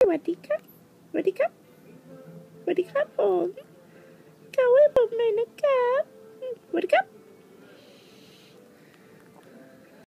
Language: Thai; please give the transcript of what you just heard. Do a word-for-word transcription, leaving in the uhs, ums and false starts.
วัสดีครับสวัสดีครับสวัสดีครับผมเขาให้ผมหน่อยนะครับสวัสดีครับ